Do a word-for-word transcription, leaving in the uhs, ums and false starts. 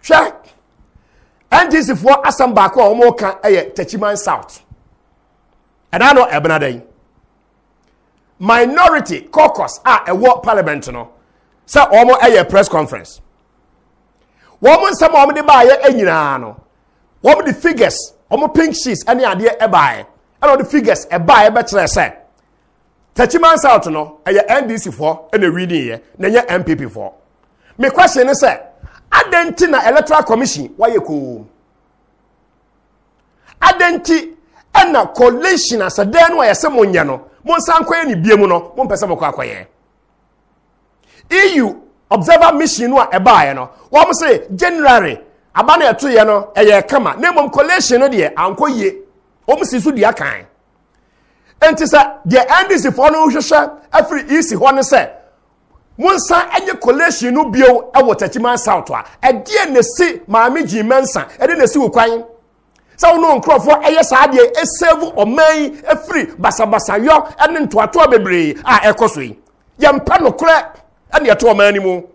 hwe N D C for asam baako a omo ka eye Techiman South and I know ebnaden minority caucus a ewo parliament no say omo eye press conference womo nsam omo de ba ye anyina no womo the figures omo pink sheets any ade e baaye and the figures e baaye be kire say Techiman South no eye N D C for and a reading ye na ye M P P for me question is say adenti na electoral commission why ko adenti na collation as den why se monye no mon san kwaye ni biemu no mon pese mokwa kwaye E U observer mission no e baaye no wo mo say January aba na eto ye no eye kama na mom collation no de ankoye o mo sisu dia kan enti sa de N D C for no hwehwe afri easy ho ne say Monsa enye collation no bio e wo Techiman South a e de na si maame jimensa e de na si wo kwan sa wo no nkrofo eye sa de e save oman e free basabasa yo e ne ntoato bebre a ekoso yi ye mpa no kre e ne to oman ni mu